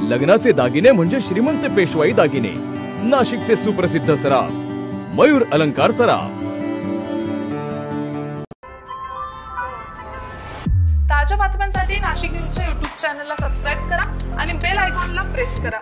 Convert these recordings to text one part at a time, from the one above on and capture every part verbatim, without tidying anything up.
लग्नाचे दागिने म्हणजे श्रीमंत पेशवाई दागिने, नाशिकचे सुप्रसिद्ध सराफ मयूर अलंकार सराफ। ताज्या बातम्यांसाठी नाशिक न्यूजच्या यूट्यूब चॅनलला सबस्क्राइब करा आणि बेल आयकॉनला प्रेस करा।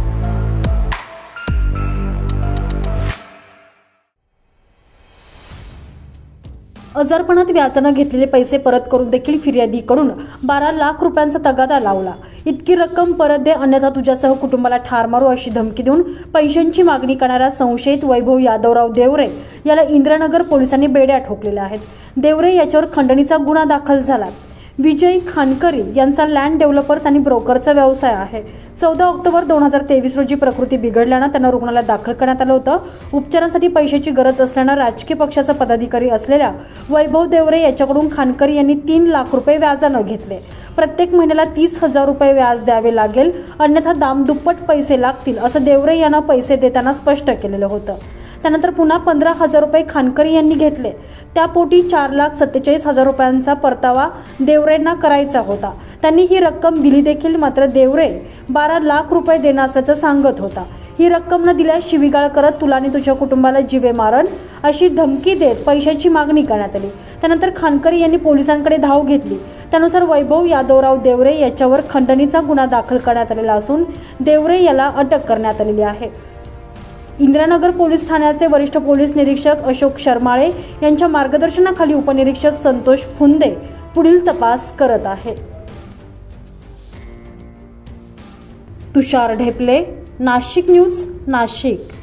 अजारपणात व्याजाने घेतलेले पैसे परत करून देखील फिर्यादीकडून बारा लाख रुपयांचा तगादा लावला। इतकी रक्कम परत दे अन्यथा तुझ्यासह कुटुंबाला ठार मारू अशी धमकी देऊन पैशांची मागणी करणाऱ्या संशयित वैभव यादवराव देवरे याला इंद्रनगर पोलिसांनी बेड्या ठोकलेल्या आहेत। देवरे याच्यावर खंडणीचा गुन्हा दाखल झाला। विजय खानकरी यांचा लँड डेव्हलपर्स आणि ब्रोकरचा व्यवसाय आहे। चौदा ऑक्टोबर दोन हजार तेवीस रोजी प्रकृती बिघडल्यानं त्यांना रुग्णालयात दाखल करण्यात आलं होतं। उपचारांसाठी पैशाची गरज असल्यानं राजकीय पक्षाचा पदाधिकारी असलेल्या वैभव देवरे याच्याकडून खानकरी यांनी तीन लाख रुपये व्याजानं घेतले। प्रत्येक महिन्याला तीस हजार रुपये व्याज द्यावे लागेल, अन्यथा दामदुप्पट पैसे लागतील असं देवरे यांना पैसे देताना स्पष्ट केलेलं होतं। त्यानंतर पुन्हा पंधरा हजार रुपये खानकरी यांनी घेतले। त्यापोटी चार लाख सत्तेचाळीस हजार रुपयांचा परतावा देवरेंना करायचा होता। त्यांनी ही रक्कम दिली देखील, मात्र देवरे बारा लाख रुपये देणार असल्याचं सांगत होता। ही रक्कम न दिल्यास शिवीगाळ करत तुला आणि तुझ्या कुटुंबाला जीवे मारन अशी धमकी देत पैशाची मागणी करण्यात आली। त्यानंतर खानकरी यांनी पोलिसांकडे धाव घेतली। त्यानुसार वैभव यादवराव देवरे याच्यावर खंडणीचा गुन्हा दाखल करण्यात आलेला असून देवरे याला अटक करण्यात आलेली आहे। इंद्रनगर पोलीस ठाण्याचे वरिष्ठ पोलीस निरीक्षक अशोक शर्माळे यांच्या मार्गदर्शनाखाली उपनिरीक्षक संतोष फुंदे पुढील तपास करत आहे। तुषार ढेपले, नाशिक न्यूज, नाशिक।